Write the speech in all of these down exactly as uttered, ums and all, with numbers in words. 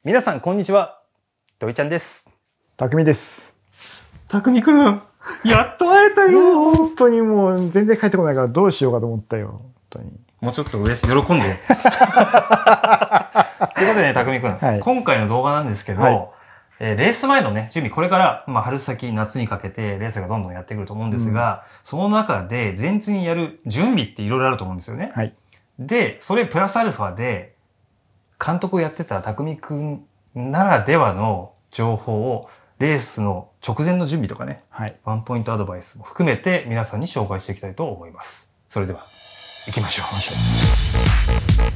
皆さんこんにちは、土井ちゃんです。 たくみです。 たくみくん、やっと会えたよ。 本当にもう全然帰ってこないからどうしようかと思ったよ。本当に。 もうちょっと嬉しい、喜んで。ということでね、たくみくん、はい、今回の動画なんですけど、はい、えー、レース前のね、準備、これから、まあ、春先、夏にかけてレースがどんどんやってくると思うんですが、うん、その中で前日にやる準備っていろいろあると思うんですよね。はい、で、それプラスアルファで、監督をやってたたくみくんならではの情報をレースの直前の準備とかね、はい、ワンポイントアドバイスも含めて皆さんに紹介していきたいと思います。それでは行きましょう。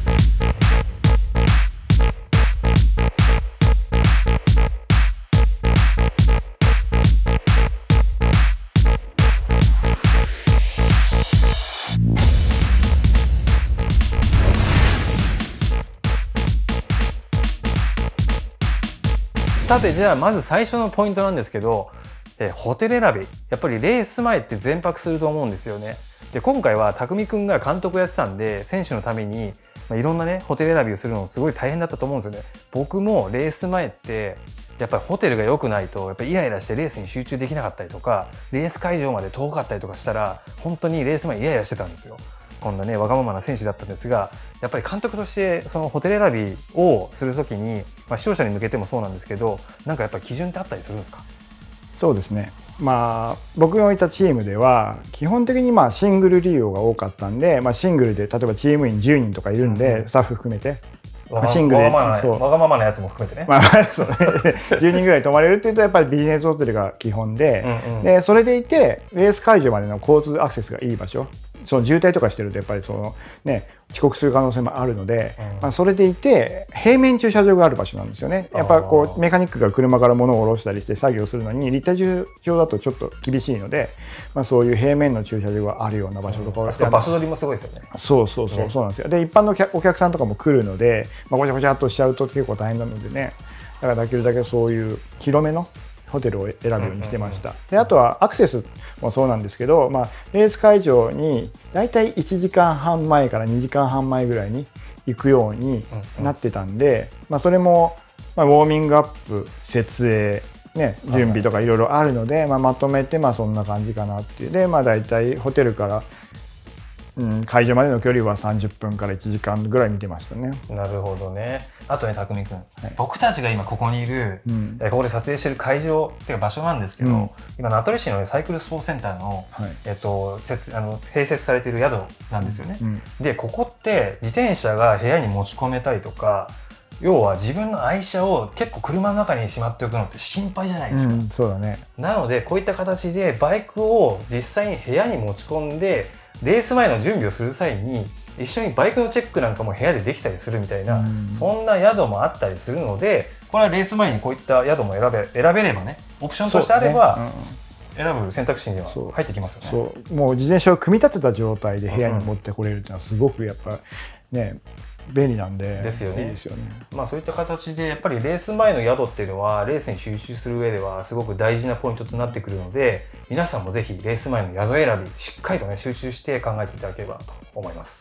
さて、じゃあまず最初のポイントなんですけど、えホテル選び。やっぱりレース前って全泊すると思うんですよね。で、今回はたくみくんが監督やってたんで、選手のために、まあ、いろんなね、ホテル選びをするのすごい大変だったと思うんですよね。僕もレース前って、やっぱりホテルが良くないと、やっぱりイライラしてレースに集中できなかったりとか、レース会場まで遠かったりとかしたら、本当にレース前イライラしてたんですよ。こんなね、わがままな選手だったんですが、やっぱり監督としてそのホテル選びをするときに、まあ、視聴者に向けてもそうなんですけど、なんかやっぱり基準ってあったりするんですか？ そうですね。まあ僕がいたチームでは基本的にまあシングル利用が多かったんで、まあ、シングルで例えばチーム員じゅうにんとかいるんで、うん、スタッフ含めて。 わがままなやつも含めてね。 まあそうねじゅうにんぐらい泊まれるっていうとやっぱりビジネスホテルが基本で、うんうん、でそれでいてレース会場までの交通アクセスがいい場所、その渋滞とかしてるとやっぱりそのね遅刻する可能性もあるので、うん、まあそれでいて平面駐車場がある場所なんですよね。やっぱこうメカニックが車から物を下ろしたりして作業するのに立体駐車場だとちょっと厳しいので、まあそういう平面の駐車場があるような場所とかを、うん、 場所取りもすごいですよね。 そうそうそう、ね、そうなんですよ。で一般のお客さんとかも来るので、まあ、ごちゃごちゃっとしちゃうと結構大変なのでね、だからできるだけそういう広めのホテルを選ぶようにしてました。であとはアクセスもそうなんですけど、まあ、レース会場にだいたいいちじかんはんまえからにじかんはんまえぐらいに行くようになってたんで、まあ、それも、まあ、ウォーミングアップ、設営、ね、準備とかいろいろあるので、まあ、まとめてまあそんな感じかなっていう。で、まあ、だいたいホテルからうん、会場までの距離はさんじゅっぷんからいちじかんぐらい見てましたね。 なるほどね。あとね、たくみくん、はい、僕たちが今ここにいる、うん、ここで撮影してる会場っていう場所なんですけど、うん、今名取市の、ね、サイクルスポーツセンターの、はい、えっと、設あの併設されている宿なんですよね。うんうん、でここって自転車が部屋に持ち込めたりとか、要は自分の愛車を結構車の中にしまっておくのって心配じゃないですか。うん、 そうだね。 なのでこういった形でバイクを実際に部屋に持ち込んでレース前の準備をする際に一緒にバイクのチェックなんかも部屋でできたりするみたいな、うん、そんな宿もあったりするので、これはレース前にこういった宿も選べ選べればね、オプションとしてあれば、ね、うん、選ぶ選択肢には入ってきますよね。 そう、もう自転車を組み立てた状態で部屋に持ってこれるっていうのはすごくやっぱね便利なんで。 ですよね。 いいですよね。 まあそういった形でやっぱりレース前の宿っていうのはレースに集中する上ではすごく大事なポイントとなってくるので、皆さんもぜひレース前の宿選びしっかりとね集中して考えていただければと思います。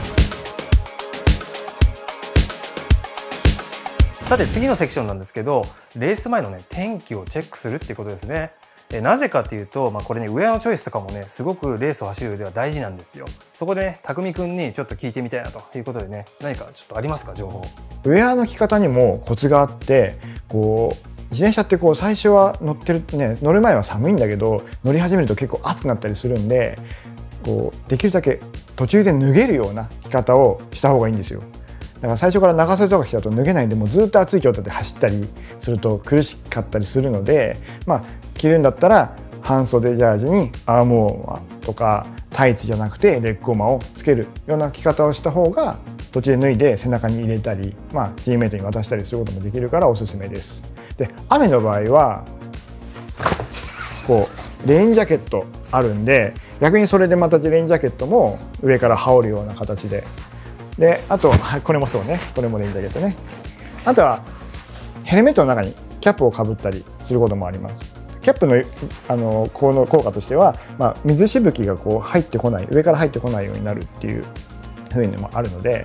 さて次のセクションなんですけど、レース前のね天気をチェックするっていうことですね。なぜかというと、まあ、これねウェアのチョイスとかもねすごくレースを走る上では大事なんですよ。そこでねたくみくんにちょっと聞いてみたいなということでね、何かちょっとありますか、情報。 ウェアの着方にもコツがあって、こう自転車ってこう最初は乗ってるね、乗る前は寒いんだけど乗り始めると結構暑くなったりするんで、こうできるだけ途中で脱げるような着方をした方がいいんですよ。だから最初から長袖とか着たと脱げないんで、もうずっと暑い状態で走ったりすると苦しかったりするので、まあ着るんだったら半袖ジャージにアームウォーマーとかタイツじゃなくてレッグウォーマーをつけるような着方をした方が途中で脱いで背中に入れたり、まあ、チームメイトに渡したりすることもできるからおすすめです。で雨の場合はこうレインジャケットあるんで、逆にそれでまたレインジャケットも上から羽織るような形で、であとこれもそうね、これもレインジャケットね。あとはヘルメットの中にキャップをかぶったりすることもあります。キャップのあのこの効果としては、まあ、水しぶきがこう入ってこない、上から入ってこないようになるっていう風にもあるので、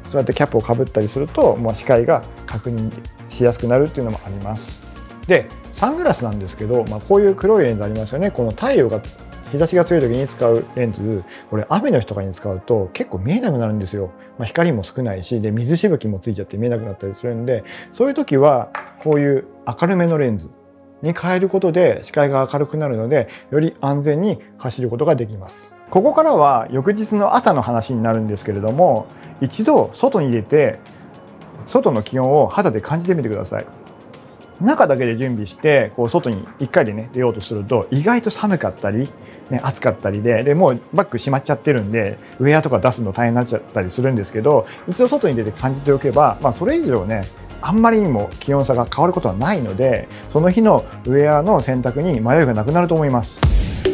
そうやってキャップをかぶったりするともう視界が確認しやすくなるっていうのもあります。でサングラスなんですけど、まあ、こういう黒いレンズありますよね。この太陽が日差しが強い時に使うレンズ、これ雨の日とかに使うと結構見えなくなるんですよ。まあ、光も少ないしで水しぶきもついちゃって見えなくなったりするんで、そういう時はこういう明るめのレンズに変えることで視界が明るくなるのでより安全に走ることができます。ここからは翌日の朝の話になるんですけれども、一度外に出て外の気温を肌で感じてみてください。中だけで準備してこう外にいっかいでね出ようとすると意外と寒かったり、ね、暑かったりででもうバッグ閉まっちゃってるんでウェアとか出すの大変になっちゃったりするんですけど、一度外に出て感じておけば、まあ、それ以上ねあんまりにも気温差が変わることはないので、その日のウェアの選択に迷いがなくなると思います。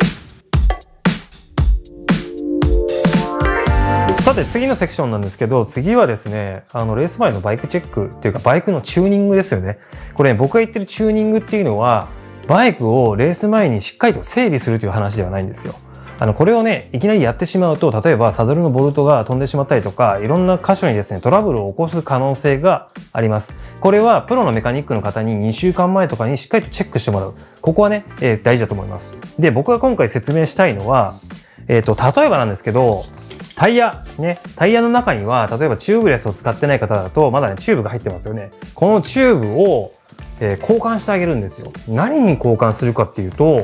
さて次のセクションなんですけど、次はですね、あのレース前のバイクチェックっていうかバイクのチューニングですよね。これ、ね、僕が言ってるチューニングっていうのはバイクをレース前にしっかりと整備するという話ではないんですよ。あのこれをねいきなりやってしまうと、例えばサドルのボルトが飛んでしまったりとか、いろんな箇所にですねトラブルを起こす可能性があります。これはプロのメカニックの方ににしゅうかんまえとかにしっかりとチェックしてもらう、ここはね、えー、大事だと思います。で僕が今回説明したいのは、えーと例えばなんですけど、タイヤね、タイヤの中には例えばチューブレスを使ってない方だとまだねチューブが入ってますよね。このチューブを、えー、交換してあげるんですよ。何に交換するかっていうと、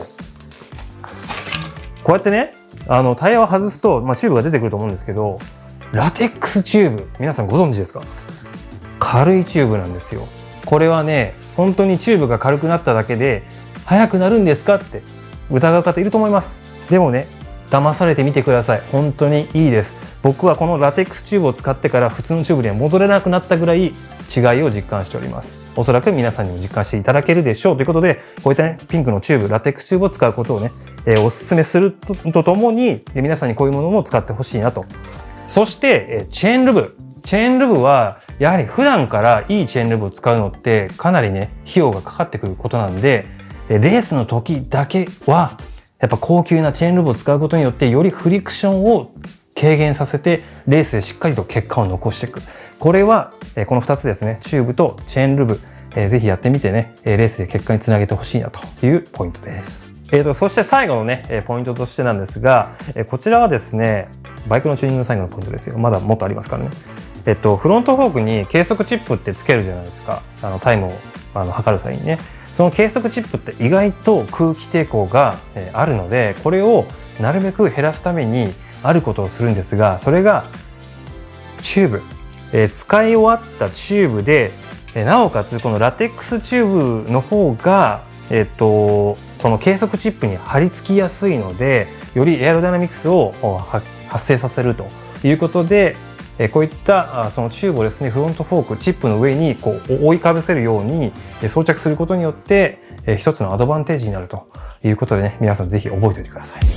こうやってね、あのタイヤを外すと、まあ、チューブが出てくると思うんですけど、ラテックスチューブ、皆さんご存知ですか？軽いチューブなんですよ。これはね、本当にチューブが軽くなっただけで速くなるんですかって疑う方いると思います。でもね、騙されてみてください。本当にいいです。僕はこのラテックスチューブを使ってから普通のチューブには戻れなくなったぐらい違いを実感しております。おそらく皆さんにも実感していただけるでしょうということで、こういったねピンクのチューブ、ラテックスチューブを使うことをね、えー、お勧めする と, とともに皆さんにこういうものも使ってほしいなと。そして、えー、チェーンルブチェーンルブはやはり普段からいいチェーンルブを使うのってかなりね費用がかかってくることなんで、レースの時だけはやっぱ高級なチェーンルブを使うことによってよりフリクションを軽減させてレースでしっかりと結果を残していく。これはこのふたつですね、チューブとチェーンルブ、えー、ぜひやってみてねレースで結果につなげてほしいなというポイントです。えーとそして最後のねポイントとしてなんですが、こちらはですねバイクのチューニングの最後のポイントですよ。まだもっとありますからね。えっとフロントフォークに計測チップってつけるじゃないですか。あのタイムをあの測る際にね。その計測チップって意外と空気抵抗があるので、これをなるべく減らすためにあることをするんですが、それがチューブ、えー、使い終わったチューブで、えー、なおかつこのラテックスチューブの方が、えー、とその計測チップに貼り付きやすいので、よりエアロダイナミクスを発生させるということで、こういったそのチューブをですね、フロントフォークチップの上にこう覆いかぶせるように装着することによって一つのアドバンテージになるということでね、皆さんぜひ覚えておいてください。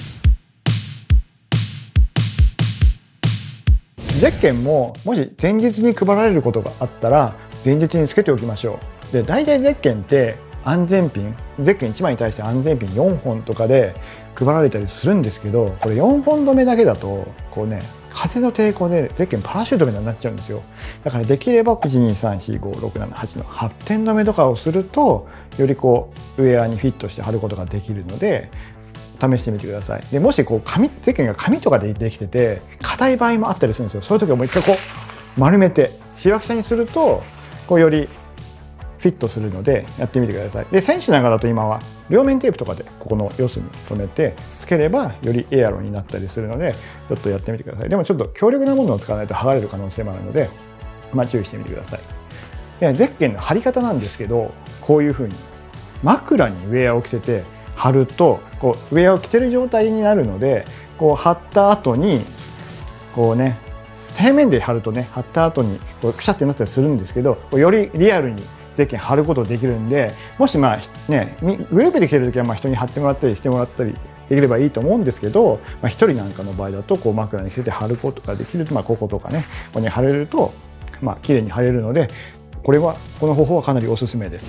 ゼッケンももし前日に配られることがあったら前日につけておきましょう。で、大体ゼッケンって安全ピン、ゼッケンいちまいに対して安全ピンよんほんとかで配られたりするんですけど、これよんほん止めだけだとこうね、風の抵抗でゼッケンパラシュートみたいになっちゃうんですよ。だからできればいちにさんしんごろくななはちのはってん止めとかをするとよりこうウェアにフィットして貼ることができるので試してみてください。でもしこう紙ゼッケンが紙とかでできてて硬い場合もあったりするんですよ。そういう時はもう一回こう丸めてしわくちゃにするとこうよりフィットするのでやってみてください。で、選手なんかだと今は両面テープとかでここの四隅留めてつければよりエアロになったりするのでちょっとやってみてください。でもちょっと強力なものを使わないと剥がれる可能性もあるので、まあ、注意してみてください。で、ゼッケンの貼り方なんですけど、こういうふうに枕にウェアを着せて貼るとこうウェアを着てる状態になるので、こう貼った後にこうね、平面で貼るとね、貼った後にこうくしゃってなったりするんですけど、よりリアルにゼッケン貼ることできるんで、もしまあねグループで来てる時はまあ人に貼ってもらったりしてもらったりできればいいと思うんですけど、まあ、ひとりなんかの場合だとこう枕に着せて貼ることができると、まあ、こことかねここに貼れるとまあ綺麗に貼れるので、これはこの方法はかなりおすすめです。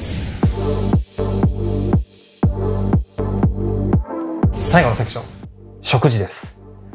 最後のセクション、食事です。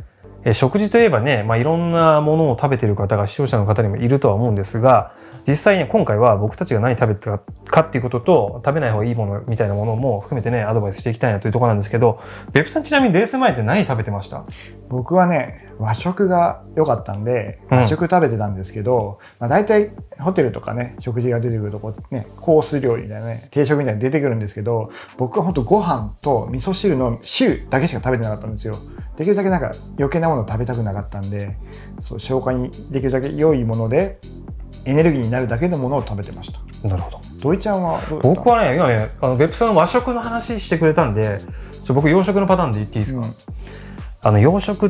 え食事といえばね、まあ、いろんなものを食べてる方が視聴者の方にもいるとは思うんですが、実際に今回は僕たちが何食べてたかっていうことと、食べない方がいいものみたいなものも含めてね、アドバイスしていきたいなというところなんですけど、別府さんちなみにレース前って何食べてました？ 僕はね、和食が良かったんで和食食べてたんですけど、うん、まあ、大体ホテルとかね、食事が出てくるとこね、コース料理みたいなね、定食みたいに出てくるんですけど、僕は本当ご飯と味噌汁の汁だけしか食べてなかったんですよ。できるだけなんか余計なものを食べたくなかったんで、そう、消化にできるだけ良いものでエネルギーになるだけのものを食べてました。 なるほど。 土井ちゃんはどうだった？ 僕はね、今ね、あの別府さんの和食の話してくれたんで、ちょ僕洋食のパターンで言っていいですか？うん、あの洋食って、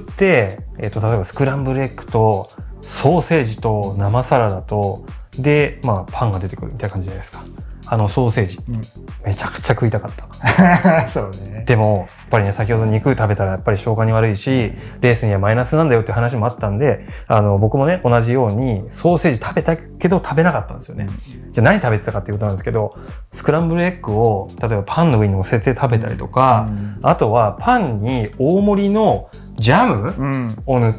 えっと、例えばスクランブルエッグとソーセージと生サラダとで、まあ、パンが出てくるみたいな感じじゃないですか。あのソーセージ、うん、めちゃくちゃ食いたかったそうね。 でもやっぱりね、先ほど肉食べたらやっぱり消化に悪いし、レースにはマイナスなんだよっていう話もあったんで、あの僕もね同じようにソーセージ食べたけど食べなかったんですよね。じゃあ何食べてたかっていうことなんですけど、スクランブルエッグを例えばパンの上に乗せて食べたりとか、うん、あとはパンに大盛りのジャムを塗って、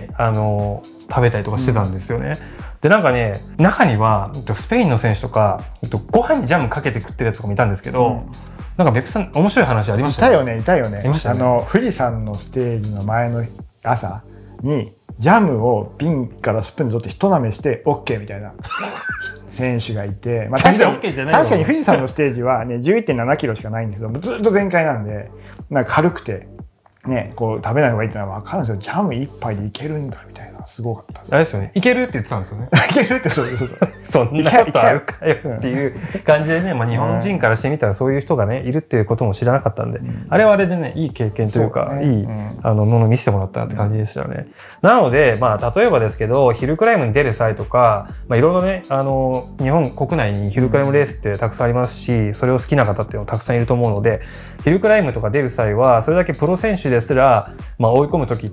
うん、あの食べたりとかしてたんですよね。うん、でなんかね、中にはスペインの選手とかご飯にジャムかけて食ってるやつとかもいたんですけど、うん、なんか別府さん面白い話ありましたね。 いたよね、いたよね。いましたね。あの富士山のステージの前の朝にジャムを瓶からスプーンで取って一舐めして OK みたいな選手がいて、まあ、確かに確かに富士山のステージはね じゅういってんななキロしかないんですけど、ずっと全開なんで、なんか軽くてね、こう食べない方がいいってのは分かるんですよ。ジャム一杯でいけるんだみたいな。すごかったです。 あれですよね。いけるって言ってたんですよね。 いけるってそうそうそう。 そんなことあるかよっていう感じでね、まあ日本人からしてみたらそういう人がね、いるっていうことも知らなかったんで、うん、あれはあれでね、いい経験というか、ね、いい、うん、あのものを見せてもらったなって感じでしたよね。うん、なので、まあ例えばですけど、ヒルクライムに出る際とか、まあいろいろね、あの、日本国内にヒルクライムレースってたくさんありますし、それを好きな方っていうのもたくさんいると思うので、ヒルクライムとか出る際は、それだけプロ選手ですら、まあ追い込む時って、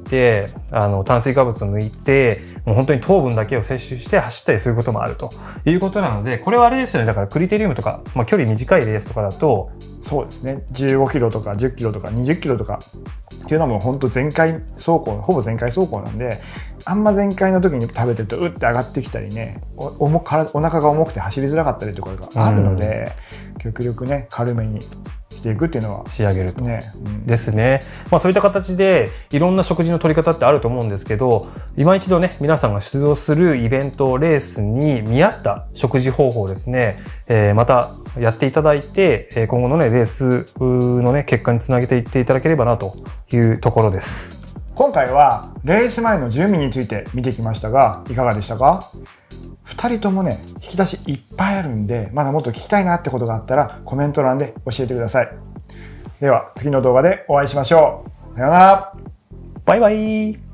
あの、炭水化物を抜いて、もう本当に糖分だけを摂取して走ったりすることもあるということなので、これはあれですよね。だからクリテリウムとか、まあ、距離短いレースとかだと、 そうですね、じゅうごキロとかじゅっキロとかにじゅっキロとかっていうのはもう本当全開走行、ほぼ全開走行なんで、あんま全開の時に食べてるとうって上がってきたりね、お重からお腹が重くて走りづらかったりとかがあるので、うん、極力ね軽めにしていくっていうのは仕上げると、 ね、うん、 ですね。まあそういった形でいろんな食事の取り方ってあると思うんですけど、今一度ね皆さんが出場するイベントレースに見合った食事方法をですね、えー、またやっていただいて、今後のねレースのね結果につなげていっていただければなというところです。 今回はレース前の準備について見てきましたが、いかがでしたか？ふたりともね、引き出しいっぱいあるんで、まだもっと聞きたいなってことがあったらコメント欄で教えてください。では次の動画でお会いしましょう。さようなら。 バイバイ。